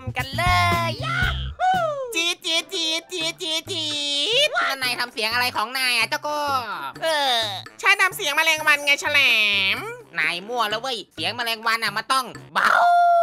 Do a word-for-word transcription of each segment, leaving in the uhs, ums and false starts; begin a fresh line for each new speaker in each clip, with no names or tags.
กันเลย
จี๊ดจี๊ดจี๊ดจี๊ดจี๊ดจี๊ด
แล้วนายทำเสียงอะไรของนายอ่ะเจ้าก็เออ
ใช่ทำเสียงแมลงวันไงฉลาม
นายมั่วแล้วเว้ยเสียงแมลงวันอ่ะมันต้องเบา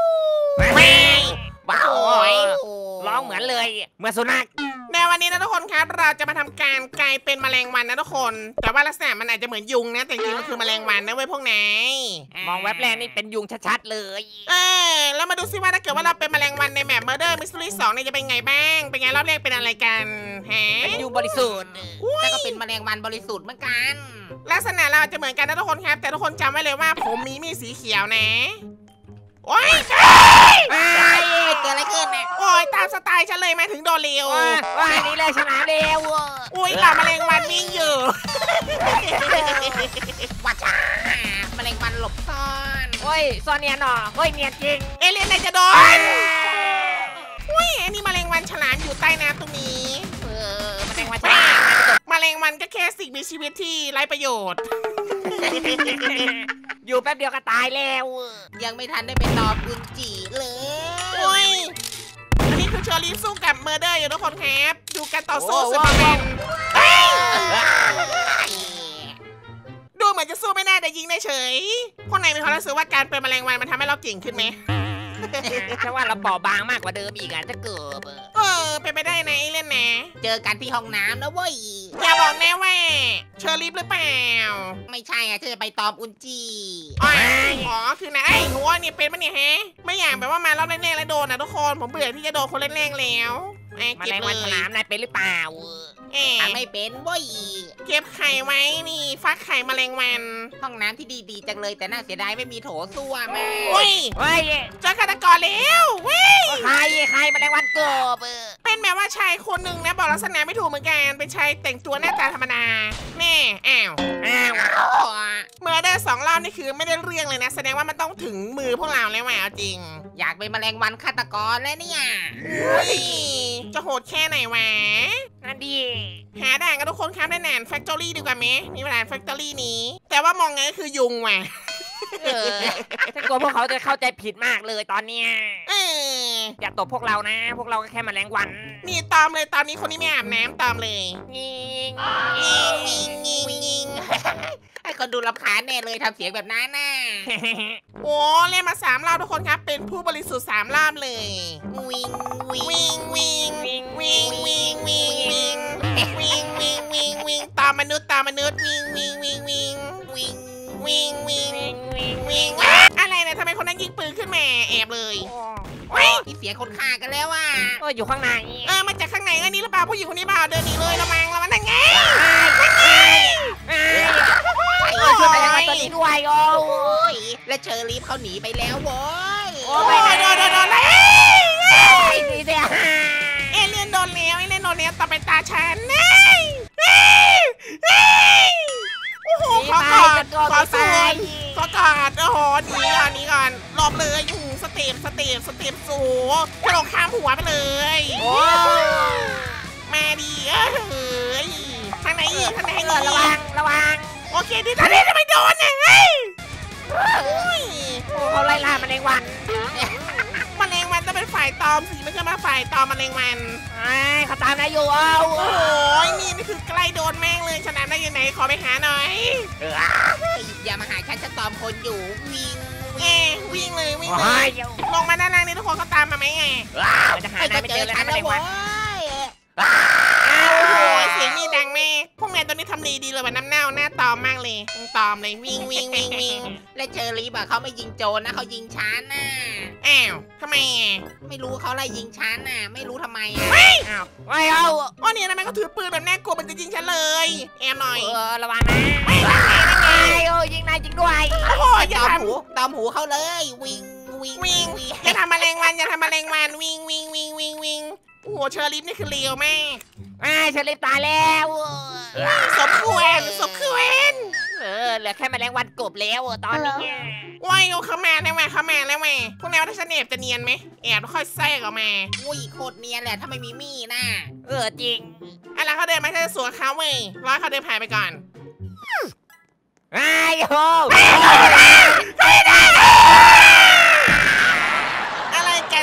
เบาร้องเหมือนเลยเหมือนสุนัข
ในวันนี้นะทุกคนครับเราจะมาทำการกลายเป็นแมลงวันนะทุกคนแต่ว่าลักษณะมันอาจจะเหมือนยุงนะแต่จริงมันคือแมลงวันนะเว้ยพวกนาย
มองแวบแรกนี่เป็นยุงชัดๆเลย
เออแล้วมาดูซิว่าถ้าเกิดว่าเราเป็นแมลงวันในแมป Murder Mystery สองเนี่ยจะเป็นไงบ้างเป็นไงรอบแรกเป็นอะไรกันฮะ
เป็นยุงบริสุทธิ์แต่ก็เป็นแมลงวันบริสุทธิ์เหมือนกัน
ลักษณะเราจะเหมือนกันนะทุกคนครับแต่ทุกคนจำไว้เลยว่าผมมีมีสีเขียวนะโอ้ย
เกิดอะไรขึ้นเนี่ย
โอ้ยตามสไตล์ฉันเลยมาถึงโดนเร็ว
ว่านี่เลยชนะเร็ว
อุ้ยหล่าแมลงวันวิ่งอยู่
ว่าจ้าแมลงวันหลบซ่อนโอ้ยซ่อนเนียนหรอโอ้ยเนียนจริง
เอเลี่ยนนายจะโดนอุ้ยอันนี้แมลงวันฉลามอยู่ใต้น้ำตรงนี้
เออแมลงวัน
แมลงวันก็แค่สิ่งมีชีวิตที่ไร้ประโยชน์
อยู่แป๊บเดียวก็ตายแล้วยังไม่ทันได้ไปตอบกุญจีเลย
อุ้ยอันนี้คือเชอรี่สู้กับเมอร์เดอร์อยู่ทุกคนครับดูการต่อสู้สุดแมนดูเหมือนจะสู้ไม่ได้แต่ยิงได้เฉยพวกนายมีความรู้สึกว่าการเป็นแมลงวันมันทำให้เราเก่งขึ้นไหม
แค่ว่าเราเบาบางมากกว่าเดิมอีกอ่ะจะเกิด
เออเป็นไปได้นะไอ้เล่นนะ
เจอกันที่ห้องน้ำแล้วเว้ย
อย่าบอกแน่ว่าเชอรี่หรือเปล่า
ไม่ใช่อ่ะจะไปตอบอุนจี
อ๋อคือนะไอ้หัวเนี่ยเป็นปะเนี่ยฮะไม่อยากแบบว่ามารอบแรกๆแล้วโดนนะทุกคนผมเบื่อที่จะโดนคนแรกๆแล้ว
มาแรงวันฉลามนายเป็นหรือเปล่า
เอ๊ะ
ไม่เป็นเว้ย
เก็บไข่ไว้นี่ฟักไข่แมลงวัน
ห้องน้ำที่ดีๆจังเลยแต่น่าเสียดายไม่มีโถส้วมแม่
เฮ้ย
เฮ้ย
เจอฆาตกรแล้วเว้ย
ใครใครแมลงวันกบ
เป็นแบบว่าชายคนหนึ่งนะบอกลักษณะไม่ถูกเหมือนกันเป็นชายแต่งตัวหน้าตาธรรมดาแม่อ้าว
อ้าว
เมื่อได้สองรอบนี่คือไม่ได้เรื่องเลยนะแสดงว่ามันต้องถึงมือพวกเราแล้วแหวจริง
อยากเป็นแมลงวันฆาตกรแล้วเนี่ย
จะโหดแค่ไหนวะ
นั่นดี
หาด่านกันทุกคนครับได้แนนแฟคทอรี่ดีกว่าไหมมีด่านแฟคทอรี่นี้แต่ว่ามองไงก็คือยุงว่ะ
เออถ้ากลัวพวกเขาจะเข้าใจผิดมากเลยตอนเนี้ย
เออ
อย่าตบพวกเรานะพวกเราก็แค่แมลงวัน
นี่ตามเลยตอนนี้คนนี้ไม่อาบน้ำตามเลย
งิงงิงงิงงิงงิงไอ้คนดูรำคาญแน่เลยทำเสียงแบบนั้นน่ะ
โอ้เล่นมาสามรอบทุกคนครับเป็นผู้บริสุทธิ์สามรอบเลย
วิง
วิงวิงวิงวิงวิงวิงวิงวิงวิงวิงวิงวิงตามมนุษย์ตามมนุษย์วิงวิงวิงวิงวิงวิงวิงวิงวิงอะไรเนี่ยทำไมคนนั้นยิงปืนขึ้นมาแอบเลย
เฮ้ยมีเสียงคนฆ่ากันแล้วว่ะเอออยู่ข้างใน
เออมาจากข้างในอันนี้หรือเปล่าผู้หญิงคนนี้เปล่าเดินหนีเลยระวังระวังนั่นไง
ช่วยไปยังไงตอนนี้ด้วยโอ้ยและเชอรี่เขาหนีไปแล้วโว้ย
โอ้ยโดนโดนโดนเลย
ดีเสีย
เอเลี่ยนโดนแล้วเอเลี่ยนโดนแล้วต่อไปตาฉันโอ้โหขอกอดขอส่วนขอกอดโอ้โหหนีก่อนหนีก่อนหลบเลยอยู่สเต็ปสเต็ปสเต็ปสูงกระโดดข้ามหัวไปเลยมาดีเอ้ยทางไหนอีกทางไหนอีก
ระวังระวัง
โอเคดีตอนนี้ทำไมโดนเนี่ยเฮ้ย
เขาไล่ล่าแมลงวัน
แมลงวันจะเป็นฝ่ายตอมสิไม่ใช่มาฝ่ายตอมแมลงวัน
เขาตามนายอยู่อ้าว
โอ้ยนี่นี่คือใกล้โดนแม่งเลยชนะได้ยังไงขอไปหาหน่อย
อย่ามาหาฉันฉันตอมคนอยู่วิ่ง
เอ้วิ่งเลยวิ่งเลยลงมาด้านล่างนี่ทุกคนเขาตามมาไหมไง
จะหาไม่เจอแล้วแมลงวัน
เสียงนี่ดังแม่พวกนายตอนนี้ทำดีดีเลยแบบน้ำเน่าหน้าตอมมากเลยตอมเลยวิ่งวิ่งวิ่งวิ่ง
และเชอรี่บอกเขาไม่ยิงโจรนะเขายิงฉันน่ะ
อ้าวทำไม
ไม่รู้เขาไล่ยิงฉันน่ะไม่รู้ทำไมอ่ะ
อ้าวไม่เอาอ๋อเนี่ยทำไมเขาถือปืนแบบแน่กลัวมันจะยิงฉันเลยแอบหน่อย
เออระวังนะโอ้ยิงนายยิงด้วย
โอ้โหอย่า
ตอมหูตอมหูเขาเลยวิ่งวิ่ง
วิ่งอย่าทำแมลงวันอย่าทำแมลงวันวิ่งวิ่งวิ่งวิ่งวิ่งโอ้โหเชอรี่นี่คือเลียวแม่
อ่าเชอรี่ตายแล้ว
ศพควรศพควร
เออเหลือแค่แมลงวันกบแล้วตอนนี้
ว้ายเขามาแล้วแม่เขามาแล้วแม่พวกแนวถ้าฉันแอบจะเนียนไหมแอบแล้วค่อยแทรกออกมา
อุ้ยโคตรเนียนแหละถ้าไม่มีมีดนะเออจริง
อะไรเขาเดินมาเธอสวนเขาเว้ยร้อยเขาเดินผ่านไปก่อน
ไอ้โห
อะไรกันเนี่ย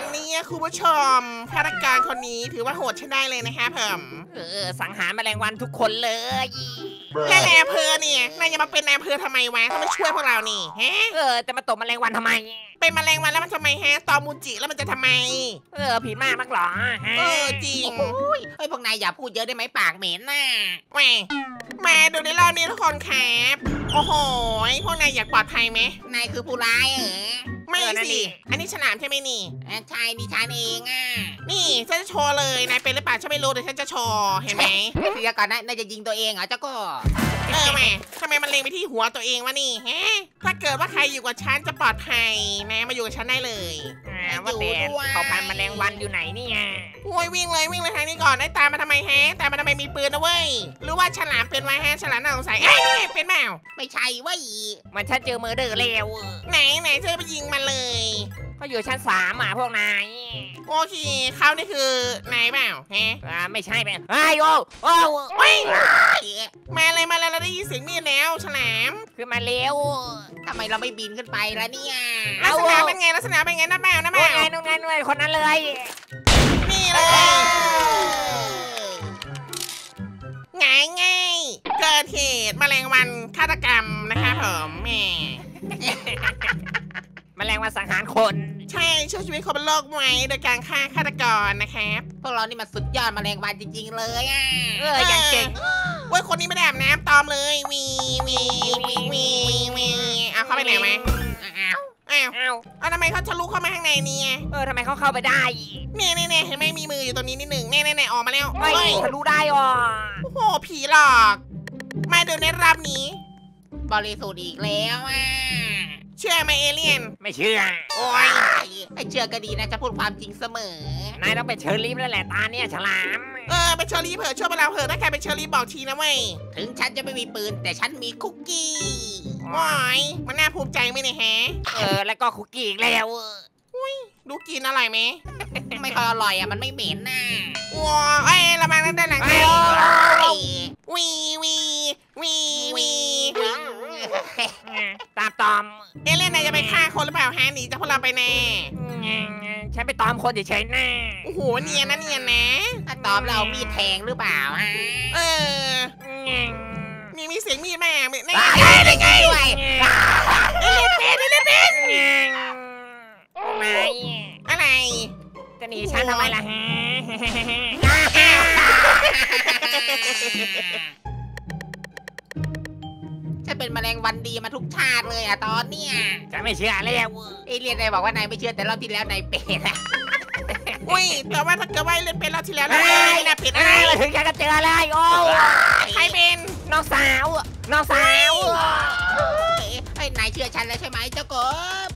คุณผู้ชมฆาตกรคนนี้ถือว่าโหดใช้ได้เลยนะคะผม
เออสังหารแมลงวันทุกคนเลย
แค่นายอำเภอเนี่ยนายจะมาเป็นนายอำเภอทำไมวะถ้าไม่ช่วยพวกเรานี่ฮะ
เออจะมาตบแมลงวันทำไม
เป็นแมลงวันแล้วมันทำไมฮะตอมูจิแล้วมันจะทำไม
เออผิดมากนักหรอฮะ
เออจริง
โอ้ยเฮ้ยพวกนายอย่าพูดเยอะได้ไหมปากเหม็นน่ะ
แหมมาดูในรอบนี้ทุกคนครับโอ้โหพวกนายอยากปลอดภัยไหม
นายคือผู้ร้ายเหรอ
ไม่สิอันนี้ฉลามใช่ไหมนี่
อ่ะใช่ดิฉันเองอ่ะ
นี่ฉันจะโชว์เลยนายเป็นหรือเปล่าฉันไม่รู้เดี๋ยวฉันจะโชว์เห็นไหม
เดี๋ยวก่อนนะนายจะยิงตัวเองเหรอเจ้าก็
เออแหมทำไมมันเล็งไปที่หัวตัวเองวะนี่ฮะถ้าเกิดว่าใครอยู่กับฉันจะปลอดภัยนะมาอยู่กับฉันได้เลย
อ่าว่าแต่เขาพันแมลงวันอยู่ไหนเนี่ย
โอ้ยวิ่งเลยวิ่งเลยทางนี้ก่อนไอ้ตามมาทำไมฮะตามมาทำไมมีปืนนะเว้ยหรือว่าฉลามเป็นไว้ฮะฉลามน่าสงสัยเอ้ยนี่เป็นเปล่า
ไม่ใช่เว้ย
มันฉันเจอเมอร์เดอร์แล้ว
ไหนไหนเธอไปยิงมันเลย
เขาอยู่ชั้นสามอ่ะพวกนาย
โอเคเขานี่คือนายเปล่าฮะ
อ่าไม่ใช่ไหมไอ้โอ้โอ้
เฮ้ย
เฮ้ย
มาเลยมาเลยเราได้ยินเสียงมีดแล้วฉลาม
คือมาเร็ว
ทำไมเราไม่บินขึ้นไปล่ะเนี่ย
ลักษณะเป็นไงลักษณะเป็นไงนะเปล่านะเป
นู่
ล่าน
ไงนู่นไงนู่นไงคนนั้นเลย
นี่เล
เอย อ
ง่ายง่ายเกิดเหตุแมลงวันฆาตกรรมนะคะผมแหม
แมลงวันสังหารคน
ใช่ช่วยชีวิตคนบนโลกไว้โดยการฆ่าฆาตกรนะครับ
พวกเรานี่มันสุดยอดแมลงวันจริง ๆ เลยอ่ะ
เอออย่างเก่ง
เว้ยคนนี้ไม่ได้อาบน้ำตอมเลยวีวีวีวีวีเอาเข้าไปไหนไหม
อ้าว
อ้าว
อ้าว
เอาทำไมเขาทะลุเข้ามาข้างในเนี่ย
เออทำไมเขาเข้าไปได้
เนี่ยเนี่ยเนี่ยเห็นไหมมีมืออยู่ตรงนี้นิดหนึ่งเนี่ยเนี่ยเนี่ยออกมาแล้ว
ไม่
เฮ้ย
ทะลุได้อ่ะ
โอ้โหผีหลอก มาดูในรอบนี้
บริสุทธิ์อีกแล้วอ่ะ
เชื่อไหมเอเลี่ยน
ไม่เชื่อ
โอ้
โอ้
ย
ยไอ้เชื่อก็ดีนะจะพูดความจริงเสมอ
นายต้องเป็นเชอร์ลีฟแล้วแหละตาเนี่ยฉลาม
เออเป็นเชอรี่เผลอช่วยพวกเราเผลอถ้าใครเป็นเชอรี่บอกทีนะเว้ย
ถึงฉันจะไม่มีปืนแต่ฉันมีคุกกี้
ว้ายมันน่าภูมิใจไหมเนี่ยแฮะ
เออแล้วก็คุกกี้อีกแล้ว
ดูกินอร่อยไหม
ไม่ค่อยอร่อยอ่ะมันไม่เหม็นน่ะ
ว้าวเอ้ยระวังด้านหลัง
ไอ้
ให้
เฮ้ย
วีวีวีวี
ตามตอม
เอเลี่ยนนายจะไปฆ่าคนหรือเปล่าฮะหนีจากพวกเราไปแน่
ฉันไปตอมคนเฉยๆแน่
โอ้โหเนียนนะเนียนนะ
ถ้าตอบเรามีดแทงหรือเปล่าฮะ
เออมีมีเสียงมีดแม่ไม่ไม่
ไอ้ได้ไงด้วย
เอเลี่ยนเป็นเอเลี่ยนเป็น
ไม่
อะไร
จะหนีฉันทำไมล่ะฮะ
ฉันเป็นแมลงวันดีมาทุกชาติเลยอ่ะตอนเนี้ย
ฉันไม่เชื่อแล้ว
เอเลียนนายบอกว่านายไม่เชื่อแต่รอบที่แล้วนายเป็นอะ
อุ้ยแต่ว่าถ้าเกิดว่าเอเลี่ยนเป็นเราที่แล้วนะ
เฮ้ย
ไม่น่าผิด
เอ
อะไร
อถึงฉันก็เจอเลยโอ้
ใครเป็น
น้องสาวน้องสาว
ไอ้ยนายเชื่อฉันแล้วใช่ไหมเจ้ากบ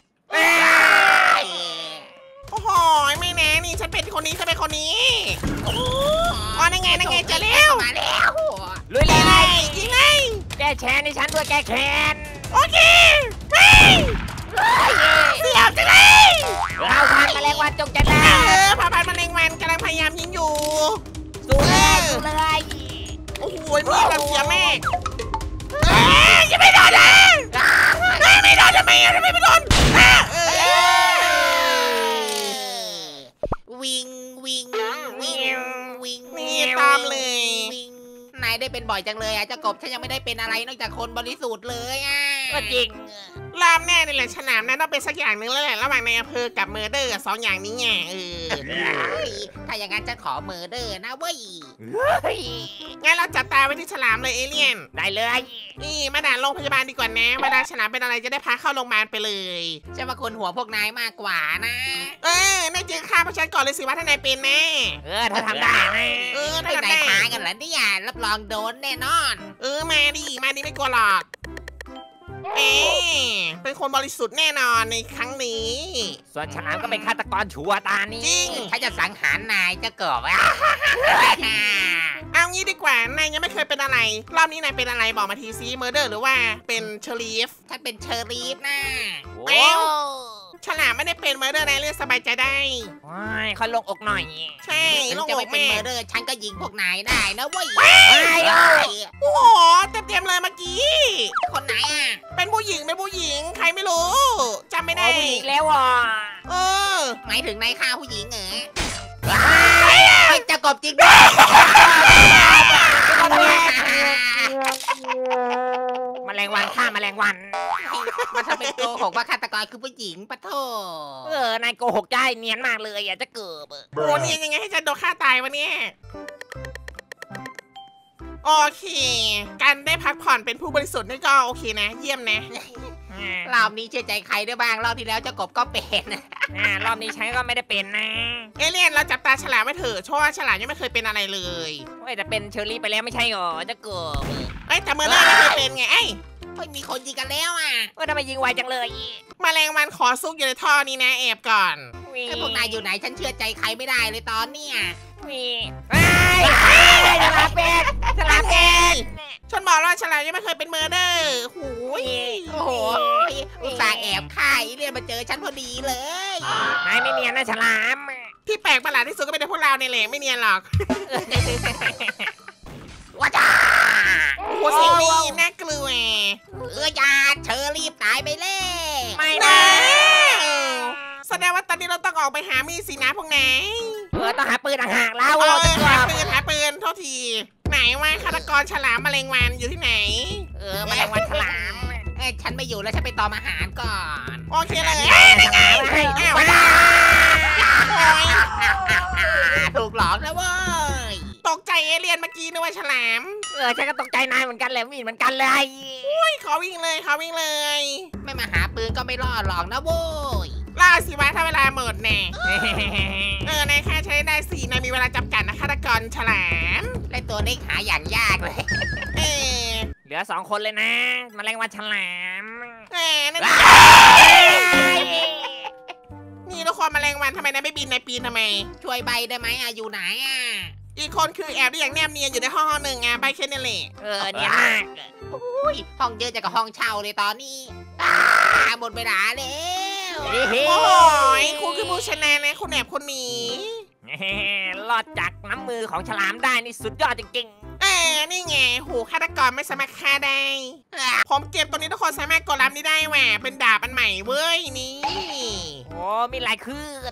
โอ้โหไม่แน่นี่ฉันเป็นคนนี้ฉันเป็นคนนี้อ๋อนั่นไงนั่นไงเจอแล้ว
มาแล้ว
ลุยเล
ยิงเลย
ย
ยิงเลย
แกแชร์ในฉันด้วยแกแคน
โอเคไปเสียบจังเลย
เราพันแมลงวันจงจะ
เอ
ได้
อพาพันแมลงวันกำลังพยายามยิงอยู่
สู้เลยสู้เลย
โอ้โหมีดแบบเสียแม่เอ้ยยังไม่โดนเลยเฮ้ยไม่โดนทำไมอ่ะทำไมไม่โดนอ่ะเออ
วิ่งวิ่งวิ่งวิ่ง
นี่ตามเลย
วิ่งนายได้เป็นบ่อยจังเลยอ่ะเจ้ากบฉันยังไม่ได้เป็นอะไรนอกจากคนบริสุทธิ์เลยอ่ะ
ก็จริง
รอบแน่นี่แหละฉลามนะต้องเป็นสักอย่างหนึ่งแล้วแหละระหว่างในอำเภอกับเมอร์เดอร์สองอย่างนี้ไงเออ
เฮ้ยถ้าอย่างนั้นฉันขอเมอร์เดอร์นะเว้ย
เฮ้ย
งั้นเราจับตาไว้ที่ฉลามเลยเอเลี่ยน
ได้เลย
นี่มาด่านโรงพยาบาลดีกว่านะเวลาฉลามเป็นอะไรจะได้พาเข้าโรงพยาบาลไปเลย
ฉันว่าคนหัวพวกนายมากกว่านะ
เออนายเจอข้าพวกฉันก่อนเลยสิว่าถ้านายเป็นแน่
เออถ้าทำได้นะ
เออ
ไม่
ถ้า
นา
ทำ
ย
ได้
ท้ากันเหรอเนี่ยรับรองโดนแน่นอน
เออมาดิมาดิไม่กลัวหรอกเอ๊เป็นคนบริสุทธิ์แน่นอนในครั้งนี้
ส่วนฉลามก็เป็นฆาตกรชัวร์ตานี้
จริง
ฉันจะสังหารนายเจ้ากบอ่ะ
เอางี้ดีกว่านายยังไม่เคยเป็นอะไร รอบนี้นายเป็นอะไรบอกมาทีซีเมอร์เดอร์หรือว่าเป็นเชอรีฟ
ฉันเป็นเชอรีฟนะ
โอ้
ฉลามไม่ได้เป็นเมอร์เดอร์นายเลือกสบายใจได้
ว้ายเขาลงอกหน่อย
ใช่
ถึง
โลง
จะ
อ
ไม่
ก
เป็น
แม่
เมอร์เดอร์ฉันก็ยิงพวกนายได้นะเว้ย
ว้ายโอ้
โอ้โหเต็มๆเลยเมื่อกี้
คนไหนอ่ะ
เป็นผู้หญิงเป็นผู้หญิงใครไม่รู้จำไม่ได้
ผู้หญิงแล้วอ่ะ
เออ
หมายถึงนายฆ่าผู้หญิงเหรอไม่จะกบจริงด้วย
แมลงวันฆ่าแมลงวัน
มันทำเป็นโกหกว่าฆาตกรคือผู้หญิงปะโถ
เออนายโกหกได้เนียนมากเลยอ่ะจะเกิด
โอ้เนี่ยยังไงให้ฉันโดนฆ่าตายวะเนี่ยโอเค การได้พักผ่อนเป็นผู้บริสุทธิ์นี่ก็โอเคนะ เยี่ยมนะ
รอบนี้เชื่อใจใครได้บ้างรอบที่แล้วเจ้ากบก็เป็น
อ่ารอบนี้ใช้ก็ไม่ได้เป็นนะ
เอเลี่ยนเราจับตาฉลามไว้เถอะเพราะว่าฉลามยังไม่เคยเป็นอะไรเลย
เฮ้ยแต่เป็นเชอรี่ไปแล้วไม่ใช่หรอจะเกิด
เอ้ยแต่เมื่อเริ่มไม่เคยเป็นไงไอ้
เฮ้ยมีคนยิงกันแล้วอ่ะ
เออทำไมยิงไวจังเลย
แมลงวันขอซุกอยู่ในท่อนี้นะแอบก่อน
ไอ้พวกนายอยู่ไหนฉันเชื่อใจใครไม่ได้เลยตอนเนี้ย
มีไอ้ฉลามเป็ดฉลามเป็ด
ฉันบอกแล้วว่าฉลามยังไม่เคยเป็นเมอร์เดอร์หูย
โอ้โหอุตส่าห์แอบฆ่าไอ้เรียนมาเจอฉันพอดีเลย
นายไม่เนียนนะฉลาม
ที่แปลกประหลาดที่สุดก็เป็นพวกเราเนี่ยแหละไม่เนียนหรอก
ว้าจ้า
โอ้โหเสียงดีน่ากลัว
เออยาเชอรีบตายไปเลย
ไม่
นะ
นะ
แสดงว่าตอนนี้เราต้องออกไปหามีดสินะพวกไหน
เออต้องหาปืนห่างๆแล้ว
เอ
จะ
อ
เกิ
หา
ด
ปืนหาปืนโทษที ไหนว่าฆาตกรฉลามแมลงวันอยู่ที่ไหน
เออแมลงวันฉลามเอ้ยฉันไม่อยู่แล้วฉันไปตอมอาหารก่อน
โอเคเลย
ฉลามให้
อ้าว
ว้า
ถูกหลอกแล้วเว้ย
ตกใจเอเลี่ยนเมื่อกี้นึกว่าฉลาม
เออฉันก็ตกใจนายเหมือนกันแหละมีเหมือนกันเลย
อุ้ยขอวิ่งเลยขอวิ่งเลย
ไม่มาหาปืนก็ไม่รอดหรอกนะโว้ย
ล่าสิวะถ้าเวลาหมดแน่เออนายแค่ใช้ได้สี่นายมีเวลาจำกัดนะฆาตกรฉลาม
ไล่ตัวเด็กหาอย่างยากเลย
เออ
เหลือสองคนเลยนะแมลงวันฉลาม
เออนั่นนี่ทุกคนแมลงวันทำไมนายไม่บินนายปีนทำไม
ช่วยใบได้ไหมอะอยู่ไหนอะ
อีกคนคือแอบได้อย่างแนบเนียนอยู่ในห้องหนึ่งไงใบแค่นี้แหละ
เออเนี่ยมาก
อุ้ยห้องเยอะจากกับห้องเช่าเลยตอนนี้อ่าหมดเวลาแล้ว
โอ้โหคุณคือผู้ชนะนะคุณแอบคนนี้
รอดจากน้ำมือของฉลามได้นี่สุดยอดจริง
เออนี่ไงหูฆาตกรไม่สามารถฆ่าได้ ผมเก็บตัวนี้ทุกคนสามารถกดรับนี้ได้แหวะเป็นดาบอันใหม่เว้ยนี่
ๆโอ้มีหลายคืน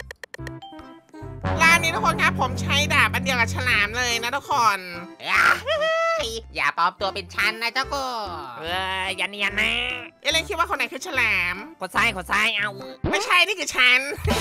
ร้านนี้ทุกคนครับผมใช้ดาบอันเดียวกับฉลามเลยนะทุกคน
อ่าอย่าปลอมตัวเป็นฉันนะเจ้าก็
เอออย่าเนียนนะ
เอเลนคิดว่าคนไหนคือฉลาม
กดซ้ายกดซ้ายเอา
ไม่ใช่นี่คือฉัน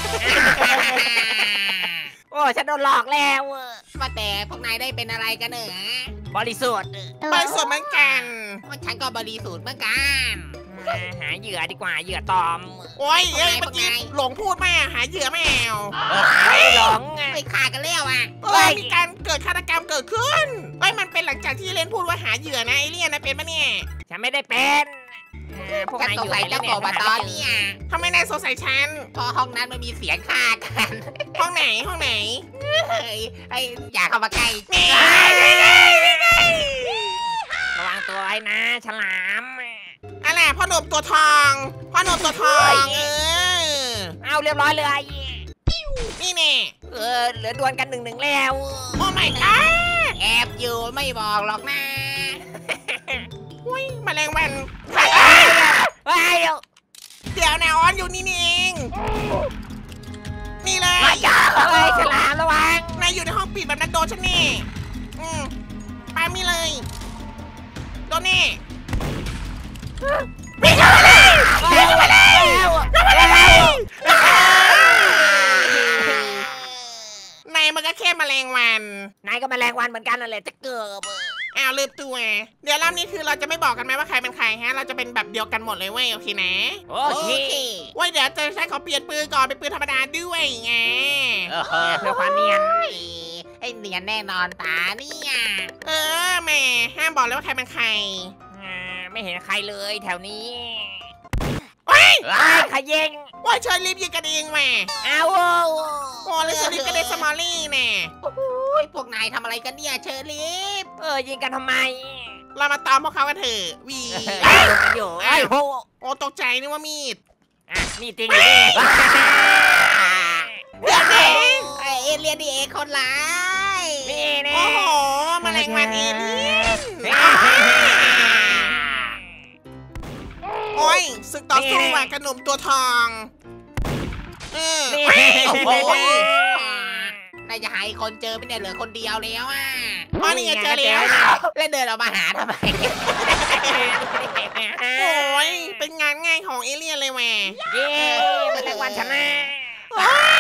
โอ้ฉันโดนหลอกแล้ว
ว่าแต่พวกนายได้เป็นอะไรกันเหรอบ
ริสุทธิ์
บริสุทธิ์เหมือนกัน
ว่าฉันก็บริสุทธิ์เหมือนกัน
หาเหยื่อดีกว่าเหยื่อตอม
โอ้ยเอ้ยเมื่อกี้หลงพูดมาหาเหยื่อไม่เอา
ไม่หลง
ไปฆ่ากันแล้วอ่ะ
เออมีการเกิดฆาตกรรมเกิดขึ้นเอ้ยมันเป็นหลังจากที่เอเลนพูดว่าหาเหยื่อนะเอเลี่ยนนะเป็นปะเนี่ย
ฉันไม่ได้เป็นพวก
ฉัน
นาย
ส
อง ยู่
สัย
ไหน
เจ้า
เนี่ย
กบอะตอนเนี้ย
ทำไมนายสงสัยฉัน
เพอห้องนั้นมันมีเสียงฆ่ากัน
ห้องไหนห้องไหน
เฮ้ยไอ้อย่าเข้ามาใกล้
นี่
ระวังตัวไว้นะฉลาม
อะไรพ่อหนุ่มตัวทองพ่อหนุ่มตัวทองเออ
เอาเรียบร้อยเลย
นี่แน่
เออเหลือดวลกันหนึ่งหนึ่งแล้ว
โอ้ my god
แอบอยู่ไม่บอกหรอกนะ
อุ้ยแมลงวัน
เฮ้ย
เดี๋ยวนะออนอยู่นี่นี่เองนี่เลย
เฮ้ยฉลามระวัง
นายอยู่ในห้องปิดแบบนั้นโดนฉันแน่อืมไปมีเลยโดนแน่วิ่งเข้ามาเลยวิ่งเข้ามาเลยเข้ามาเลยนายมันก็แค่แมลงวัน
นายก็แมลงวันเหมือนกันนั่นแหละจะเกิด
อ้าวลืมตัวเดี๋ยวรอบนี้คือเราจะไม่บอกกันไหมว่าใครเป็นใครฮะเราจะเป็นแบบเดียวกันหมดเลยเว้ยโอเคนะ
โอ
โอ
เค
เค
เว้ยเดี๋ยวจะใช้ขอเปลี่ยนปืนก่อนเป็นปืนธรรมดาด้วยไง
เออเพื่อความเนียน
ไอ้เนียนแน่นอนตาเนี่ย
เออแหม่ห้ามบอกเลยว่าใครเป็นใคร
อ่าไม่เห็นใครเลยแถวนี้
เฮ้ย
ไอ้ขยิง
ว่าเชิญรีบยิงกันเองแหม่
เอา
โอ้เลยเชิญรีบกันเดสมอลลี่แน่
โอ้ยพวกนายทำอะไรกันเนี่ยเชอรีฟ
เออยิงกันทำไม
เรามาตามพวกเขากันเถอะวี
เอ้ยกันอยู่ไอ้โห
โอ้ตกใจนึกว่ามีด
อ่ะนี่จริงอยู่ดิ
เดี๋ยวนี้
ไอเอเลียนดีเอคนร้าย
นี่แน่
โอ้โหแมลงวันเอเลี่ยนโอ้ยศึกต่อสู้ว่ะกระหนุ่มตัวทองเออ
นี่
โอ้โหนายจะหาอีกคนเจอไม่ได้เหลือคนเดียวแล้วอ่ะ
อ๋อนี่ไงเจอแล้ว
แล้วเดินออกมาหาทำไม
โอ้ยเป็นงานง่ายของเอเลี่ยนเลยแหว
เย้เป็นรางวัลชนะ
ว้า